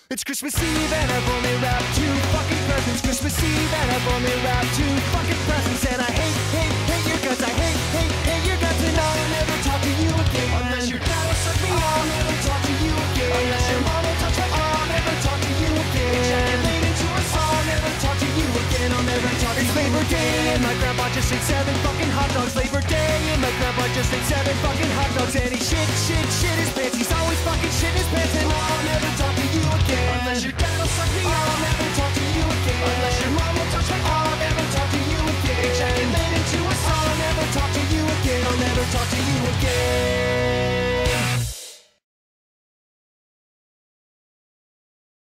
It's Christmas Eve and I've only wrapped 2 fucking presents. Christmas Eve and I've only wrapped 2 fucking presents. And I hate your guts. I hate your guts. And I'll never talk to you again. Unless your dad will suck me, I'll never talk to you again. Unless your mom will touch my arm, I'll never talk to you again. Ejaculated to us, I'll never talk to you again. I'll never talk to you. It's Labor Day and my grandpa just ate 7 fucking hot dogs. Labor Day and my grandpa just ate 7 fucking hot dogs. And he shit his pants. He's always fucking shit his pants. And